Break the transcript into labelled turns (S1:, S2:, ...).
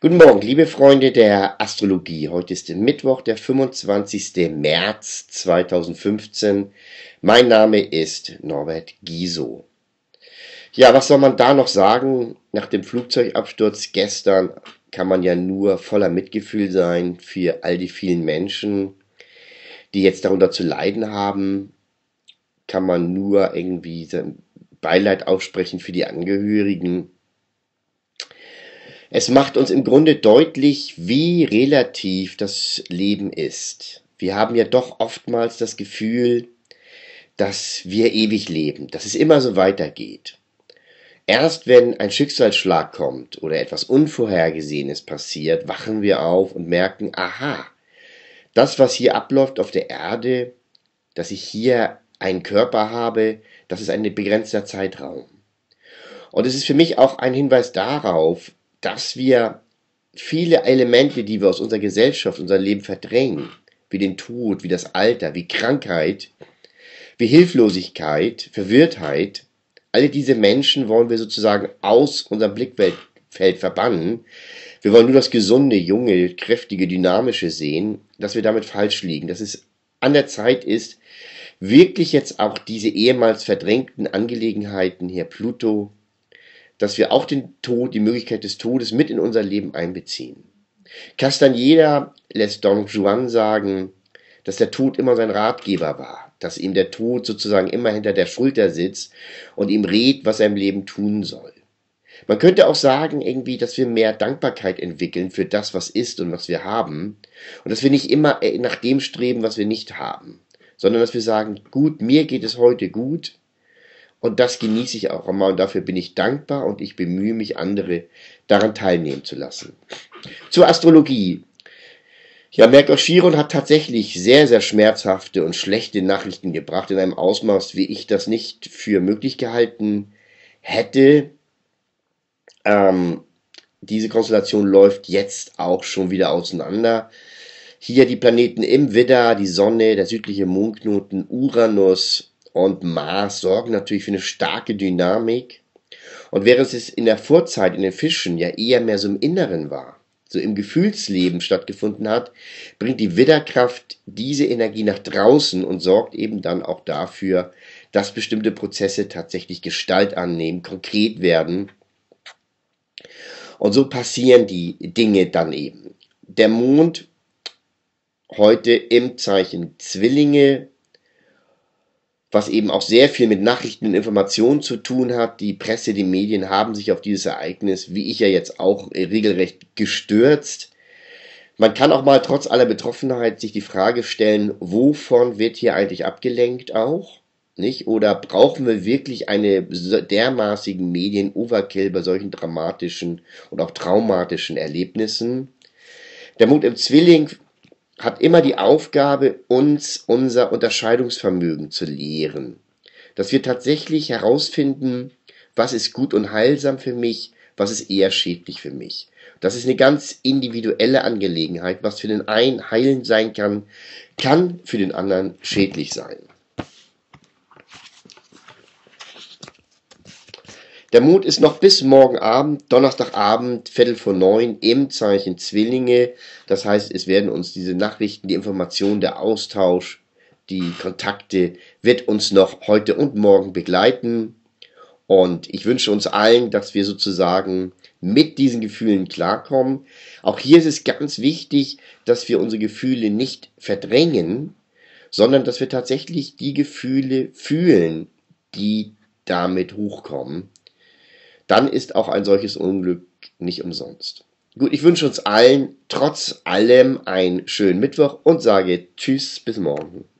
S1: Guten Morgen, liebe Freunde der Astrologie. Heute ist Mittwoch, der 25. März 2015. Mein Name ist Norbert Giso. Ja, was soll man da noch sagen? Nach dem Flugzeugabsturz gestern kann man ja nur voller Mitgefühl sein für all die vielen Menschen, die jetzt darunter zu leiden haben. Kann man nur irgendwie Beileid aussprechen für die Angehörigen. Es macht uns im Grunde deutlich, wie relativ das Leben ist. Wir haben ja doch oftmals das Gefühl, dass wir ewig leben, dass es immer so weitergeht. Erst wenn ein Schicksalsschlag kommt oder etwas Unvorhergesehenes passiert, wachen wir auf und merken, aha, das, was hier abläuft auf der Erde, dass ich hier einen Körper habe, das ist ein begrenzter Zeitraum. Und es ist für mich auch ein Hinweis darauf, dass wir viele Elemente, die wir aus unserer Gesellschaft, unser Leben verdrängen, wie den Tod, wie das Alter, wie Krankheit, wie Hilflosigkeit, Verwirrtheit, alle diese Menschen wollen wir sozusagen aus unserem Blickfeld verbannen. Wir wollen nur das gesunde, junge, kräftige, dynamische sehen, dass wir damit falsch liegen, dass es an der Zeit ist, wirklich jetzt auch diese ehemals verdrängten Angelegenheiten, hier Pluto, dass wir auch den Tod, die Möglichkeit des Todes mit in unser Leben einbeziehen. Castaneda lässt Don Juan sagen, dass der Tod immer sein Ratgeber war, dass ihm der Tod sozusagen immer hinter der Schulter sitzt und ihm rät, was er im Leben tun soll. Man könnte auch sagen, irgendwie, dass wir mehr Dankbarkeit entwickeln für das, was ist und was wir haben, und dass wir nicht immer nach dem streben, was wir nicht haben, sondern dass wir sagen, gut, mir geht es heute gut, und das genieße ich auch immer und dafür bin ich dankbar und ich bemühe mich, andere daran teilnehmen zu lassen. Zur Astrologie. Ja, Merkur Chiron hat tatsächlich sehr, sehr schmerzhafte und schlechte Nachrichten gebracht in einem Ausmaß, wie ich das nicht für möglich gehalten hätte. Diese Konstellation läuft jetzt auch schon wieder auseinander. Hier die Planeten im Widder, die Sonne, der südliche Mondknoten, Uranus und Mars sorgen natürlich für eine starke Dynamik. Und während es in der Vorzeit in den Fischen ja eher mehr so im Inneren war, so im Gefühlsleben stattgefunden hat, bringt die Widderkraft diese Energie nach draußen und sorgt eben dann auch dafür, dass bestimmte Prozesse tatsächlich Gestalt annehmen, konkret werden. Und so passieren die Dinge dann eben. Der Mond heute im Zeichen Zwillinge, was eben auch sehr viel mit Nachrichten und Informationen zu tun hat. Die Presse, die Medien haben sich auf dieses Ereignis, wie ich ja jetzt auch, regelrecht gestürzt. Man kann auch mal trotz aller Betroffenheit sich die Frage stellen, wovon wird hier eigentlich abgelenkt auch? Nicht? Oder brauchen wir wirklich eine dermaßigen Medien-Overkill bei solchen dramatischen und auch traumatischen Erlebnissen? Der Mond im Zwilling hat immer die Aufgabe, uns unser Unterscheidungsvermögen zu lehren. Dass wir tatsächlich herausfinden, was ist gut und heilsam für mich, was ist eher schädlich für mich. Das ist eine ganz individuelle Angelegenheit. Was für den einen heilend sein kann, kann für den anderen schädlich sein. Der Mond ist noch bis morgen Abend, Donnerstagabend, 8:45 im Zeichen Zwillinge. Das heißt, es werden uns diese Nachrichten, die Informationen, der Austausch, die Kontakte, wird uns noch heute und morgen begleiten. Und ich wünsche uns allen, dass wir sozusagen mit diesen Gefühlen klarkommen. Auch hier ist es ganz wichtig, dass wir unsere Gefühle nicht verdrängen, sondern dass wir tatsächlich die Gefühle fühlen, die damit hochkommen. Dann ist auch ein solches Unglück nicht umsonst. Gut, ich wünsche uns allen trotz allem einen schönen Mittwoch und sage Tschüss, bis morgen.